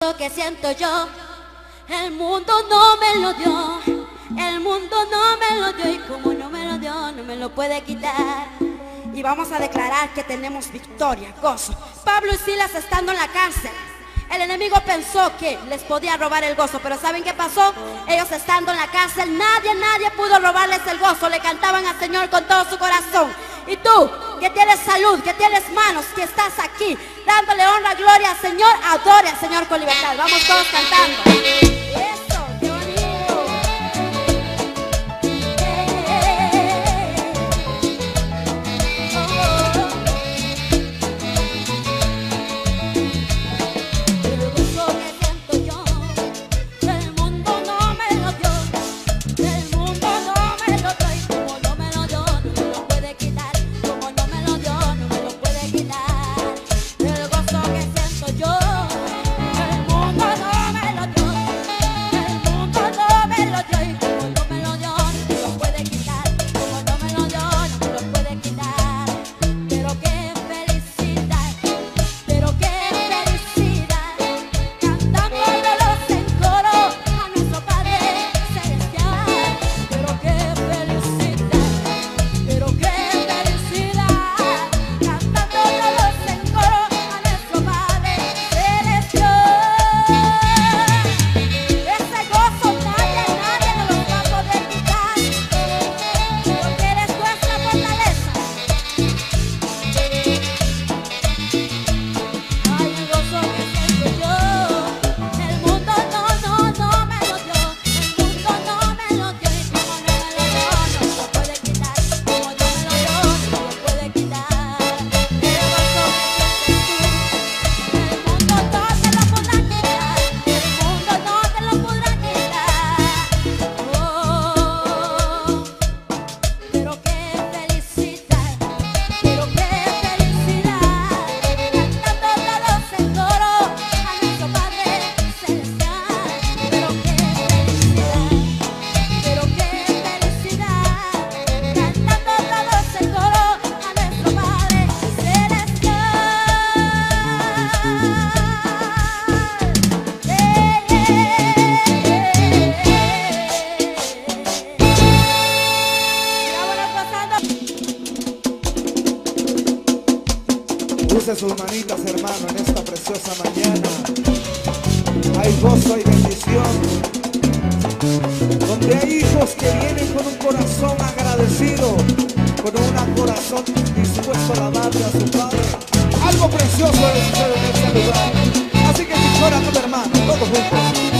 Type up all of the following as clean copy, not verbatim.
Lo que siento yo, el mundo no me lo dio, el mundo no me lo dio, y como no me lo dio, no me lo puede quitar. Y vamos a declarar que tenemos victoria, gozo. Pablo y Silas estando en la cárcel, el enemigo pensó que les podía robar el gozo, pero ¿saben qué pasó? Ellos estando en la cárcel, nadie pudo robarles el gozo. Le cantaban al Señor con todo su corazón. Y tú, que tienes salud, que tienes manos, que estás aquí dándole honra, gloria al Señor, adore al Señor con libertad. Vamos todos cantando. Eso, qué bonito. El gozo que siento yo, el mundo no me lo dio, el mundo no me lo dio, y como no me lo dio, no me lo puede quitar. Como no me lo dio, no me lo puede quitar. El gozo que siento yo, el mundo no me lo dio, el mundo no me lo dio, y como no me lo dio, no me lo puede quitar. Como no me lo dio, no me lo puede quitar. Pero qué felicidad, cantándolos en coro a nuestro Padre Celestial. Pero qué felicidad, cantándolos en coro a nuestro Padre Celestial. Ese gozo nadie nos lo va a poder quitar, porque eres nuestra fortaleza. Ay, el gozo que siento yo, el mundo no me lo dio, el mundo no me lo dio, y como no me lo dio, no me lo puede quitar. Como no me lo dio, no me lo puede quitar. El gozo que sientes tú, el mundo no te lo podrá quitar, el mundo no te lo podrá quitar. Oh, pero qué felicidad, cantando todos en coro a nuestro Padre Celestial. Pero qué felicidad, cantando todos en coro a nuestro Padre Celestial. Vámonos pasando. Use sus manitas, hermano, en esta preciosa mañana. Hay gozo, hay bendición. Donde hay hijos que vienen con un corazón agradecido, con un corazón dispuesto a alabarle a su Padre. Algo precioso debe suceder en este lugar. Así que si fuera tu hermano, todos juntos.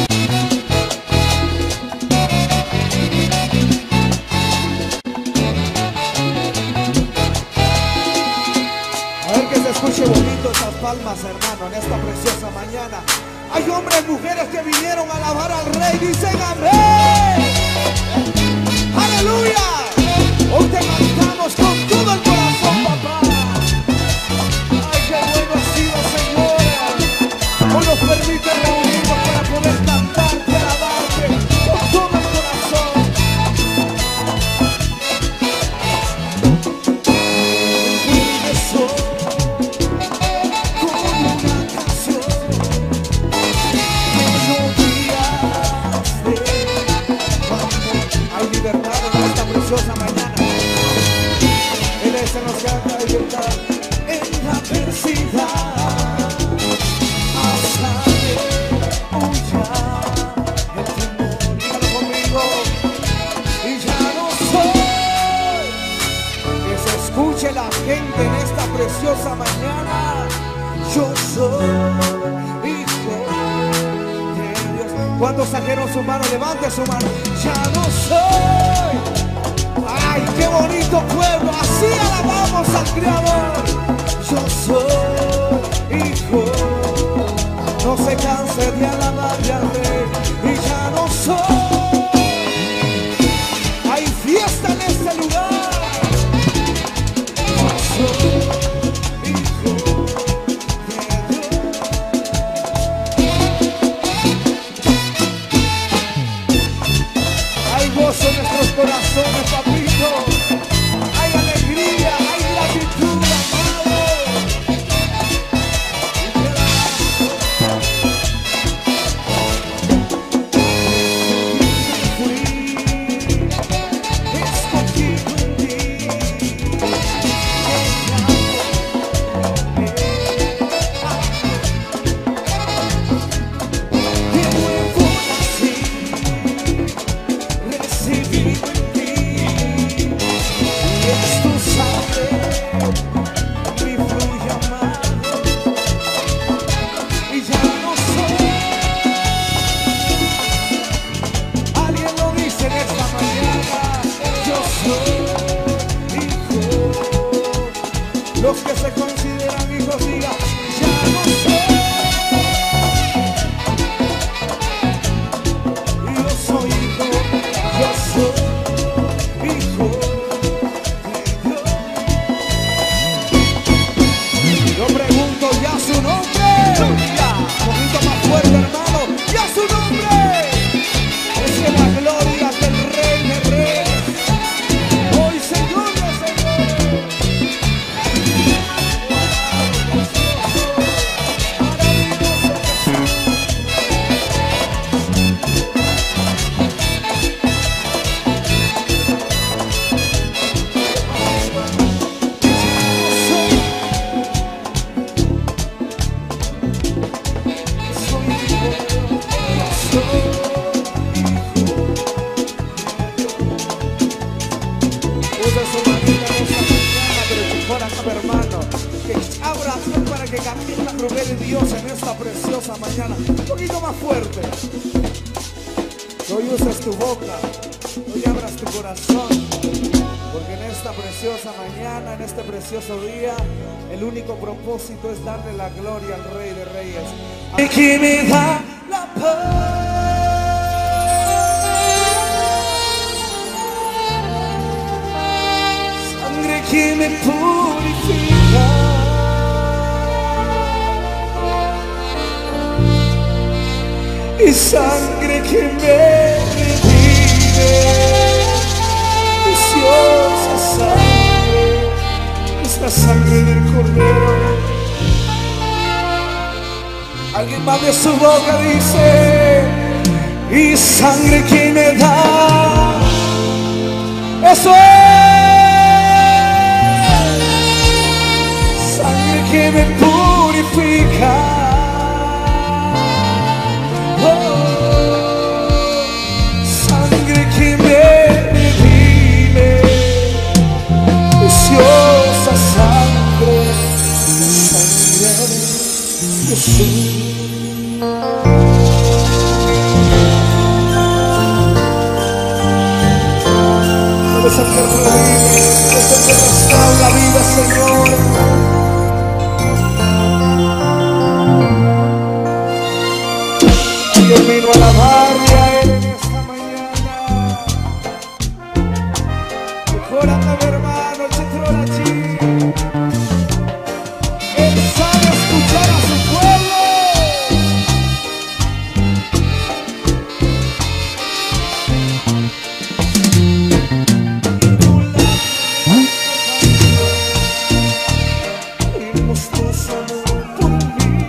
A ver que se escuche bonito esas palmas, hermano, en esta preciosa mañana. Hay hombres y mujeres que vinieron a alabar al Rey. Dicen amén. Aleluya. Hoy te cantamos con todo el corazón, papá. Ay, qué bueno ha sido, Señor. Hoy nos permite reunirnos para poder cantarte, alabarte con todo el corazón. Eso. Hay libertad en esta preciosa mañana. Él es el océano de libertad en la adversidad. Hasta que huya el temor. Dígalo conmigo. Y ya no soy. Que se escuche la gente en esta preciosa mañana. Yo soy hijo de Dios. ¿Cuántos sacaron su mano? Levante su mano. Ya no soy. Ay, qué bonito pueblo. Así alabamos al Creador. Yo soy hijo. No se canse de alabarle al Rey. Y ya no soy. Hay fiesta en este lugar. Yo soy hijo de Dios. Hay gozo en nuestros corazones, papito. Hay alegría, hay gratitud, amado. Usa su manita en esta mañana, pero que corazón, hermano, que abra para que camine la gloria de Dios en esta preciosa mañana. Un poquito más fuerte. Que hoy uses tu boca, hoy abras tu corazón, porque en esta preciosa mañana, en este precioso día, el único propósito es darle la gloria al Rey de Reyes. Y que me da la paz. Que me purifica y sangre que me redime, preciosa sangre, es la sangre del Cordero. Alguien más de su boca dice, y sangre que me da, eso es. Que me purifica, oh, sangre que me redime, preciosa sangre, sangre de Jesús. Puedes acercar la vida, puedes acercar la vida, Señor. Dios vino a alabarle a Él en esta mañana. Mejorando, mi hermano, Chetrol allí. Él sabe escuchar a su pueblo. Hermoso amor por mí.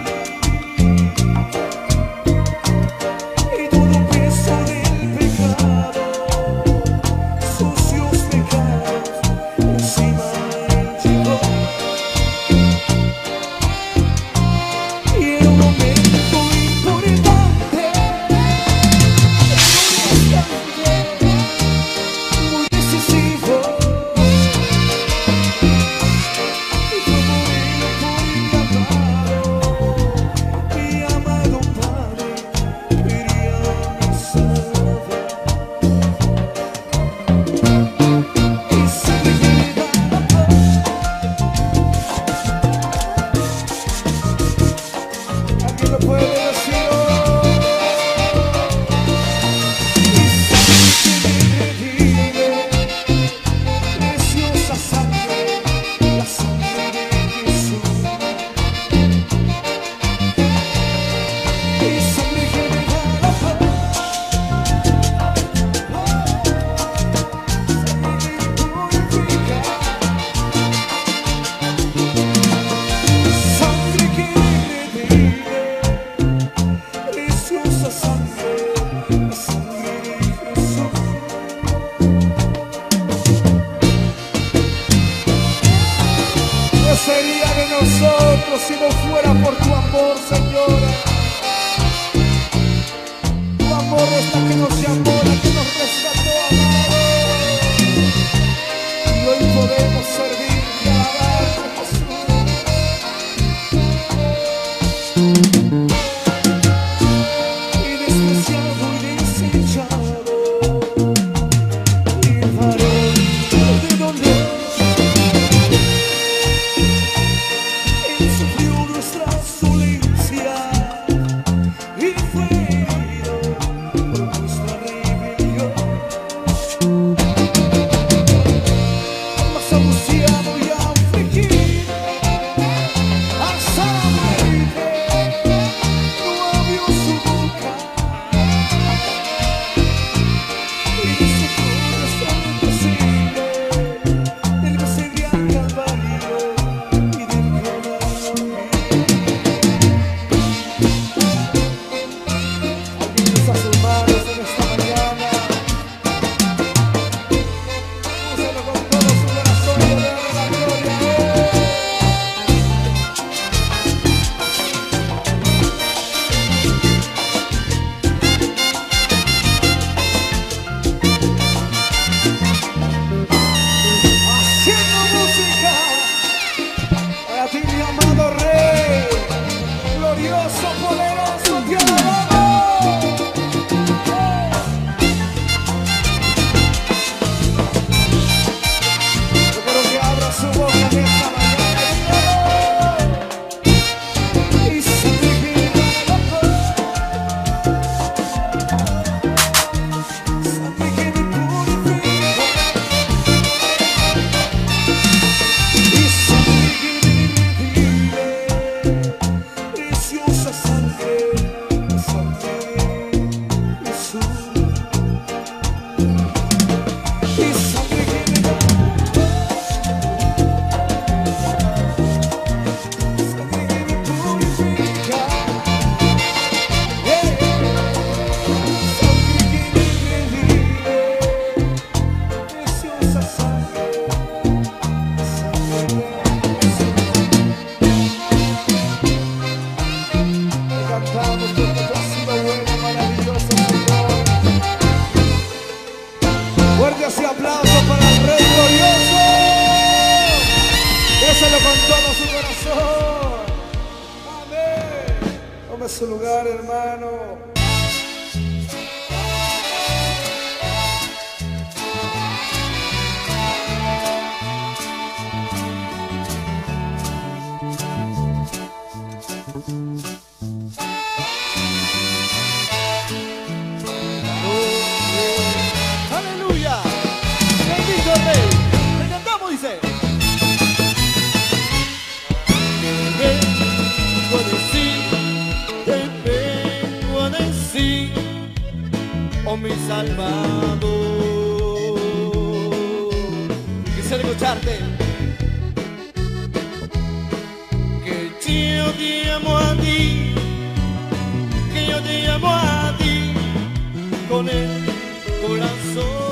Sería de nosotros si no fuera por tu amor, Señor. Tu amor es la que nos llamó, la que nos rescató, amado. Y hoy podemos servir y alabar a Jesús. Y desde gozar, hermano. Aleluya. Bendito el Rey. Le cantamos, dice. Te vengo a decir, oh mi Salvador. Quisiera escucharte. Que yo te amo a ti, que yo te amo a ti con el corazón.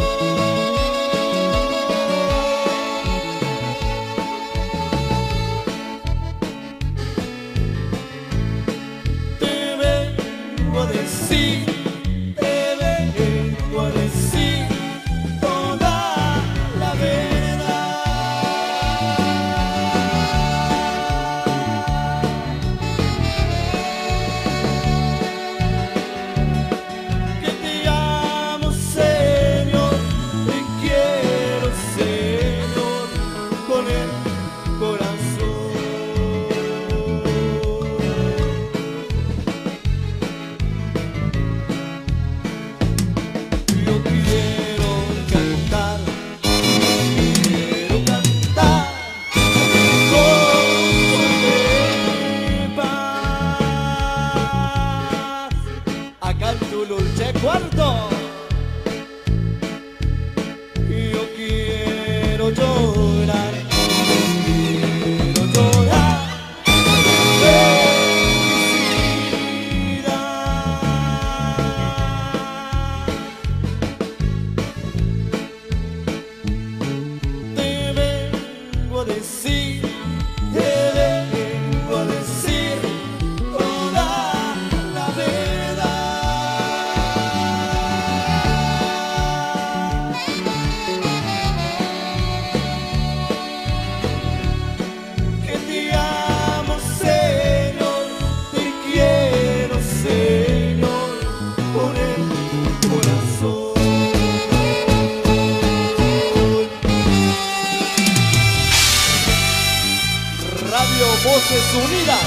Cuarto, yo quiero llorar, felicidad. Te vengo a decir, toda la verdad. Voces Unidas,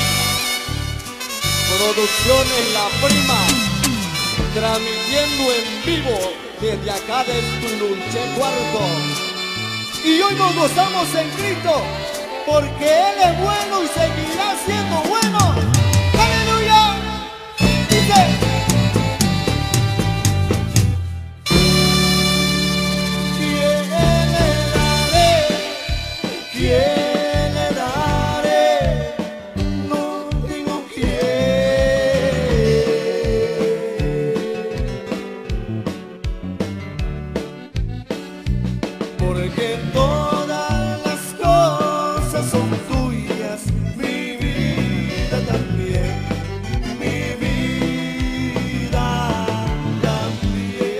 Producciones La Prima, transmitiendo en vivo desde acá del Tululche Cuarto. Y hoy nos gozamos en Cristo, porque Él es bueno y seguirá siendo bueno. ¡Aleluya! Dice. Porque todas las cosas son tuyas, mi vida también, mi vida también.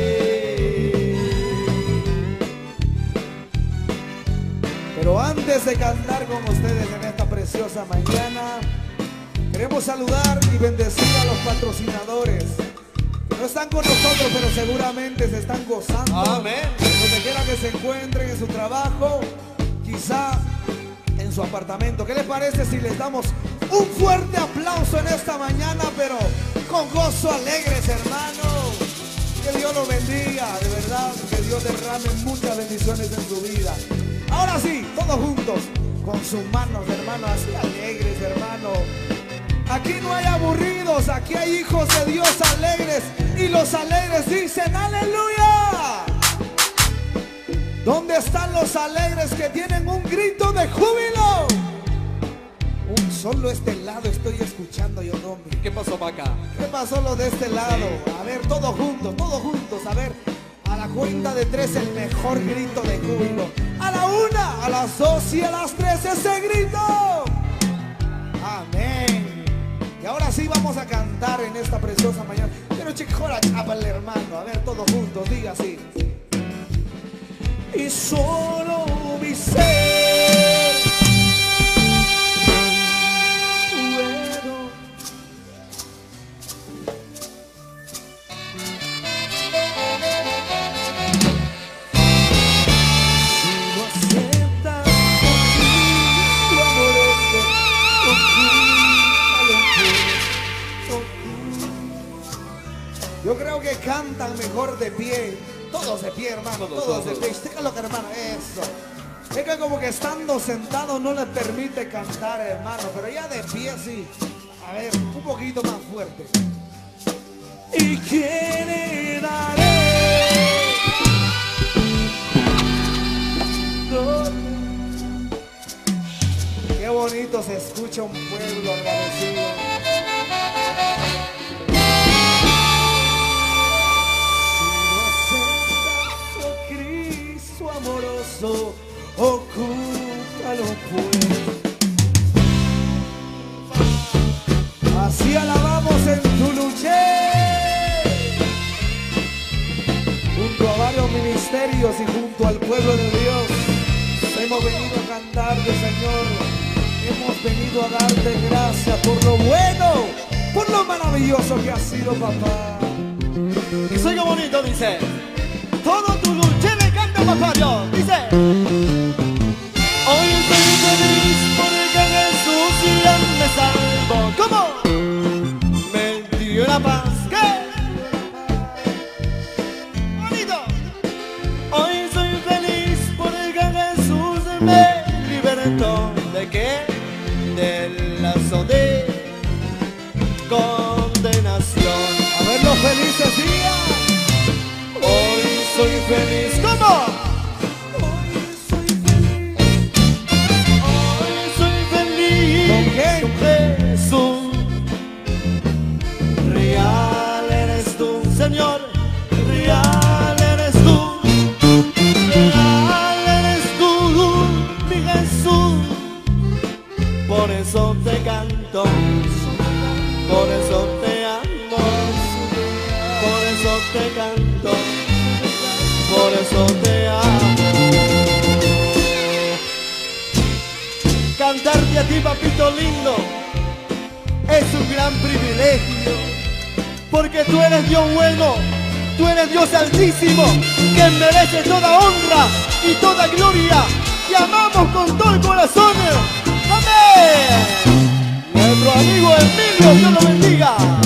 Pero antes de cantar con ustedes en esta preciosa mañana, queremos saludar y bendecir a los patrocinadores. No están con nosotros, pero seguramente se están gozando. Amén. Donde quiera que se encuentren, en su trabajo, quizá en su apartamento. ¿Qué les parece si les damos un fuerte aplauso en esta mañana, pero con gozo alegres, hermano? Que Dios los bendiga, de verdad, que Dios derrame muchas bendiciones en su vida. Ahora sí, todos juntos, con sus manos, hermano, así alegres, hermano. Aquí no hay aburridos, aquí hay hijos de Dios alegres. Y los alegres dicen aleluya. ¿Dónde están los alegres que tienen un grito de júbilo? Solo este lado estoy escuchando yo, hombre. ¿Qué pasó para acá? ¿Qué pasó lo de este lado? A ver, todos juntos, a ver. A la cuenta de 3 el mejor grito de júbilo. A la 1, a las 2 y a las 3 ese grito. Amén. Y ahora sí vamos a cantar en esta preciosa mañana. Pero chicora chapal, hermano. A ver, todos juntos, diga así. Y solo mi ser puedo Yo creo que cantan mejor de pie. Todos de pie, hermano. Todos de pie. Déjalo que, hermano. Eso. Es que como que estando sentado no le permite cantar, hermano. Pero ya de pie sí. A ver, un poquito más fuerte. ¿Y quién heredaré? Qué bonito se escucha un pueblo agradecido. Si no aceptas, oh Cristo amoroso, ocúpalo pues. Así alabamos en Tuluché, junto a varios ministerios y junto al pueblo de Dios. Hemos venido a cantarte, Señor. Hemos venido a darte gracias por lo bueno, por lo maravilloso que has sido, papá. Y soy bonito, dice. Todo Tuluché le canta, papá Dios. Dice. Hoy estoy feliz porque Jesús ya me salvó. ¿Cómo? Me dio la paz. ¿Qué? Bonito. Hoy soy feliz porque Jesús me libertó. ¿De qué? Del lazo de condenación. A ver los felices días. Hoy soy feliz. ¿Cómo? Hoy soy feliz. Hoy soy feliz. ¿Con qué? Con Jesús. Real eres tú, Señor. Real eres tú. Real eres tú, mi Jesús. Por eso te canto. Por eso te amo. Por eso te canto. Por eso te amo. Cantarte a ti, papito lindo, es un gran privilegio, porque tú eres Dios bueno, tú eres Dios altísimo, que merece toda honra y toda gloria. Te amamos con todo el corazón. ¡Amén! Nuestro amigo Emilio, Dios lo bendiga.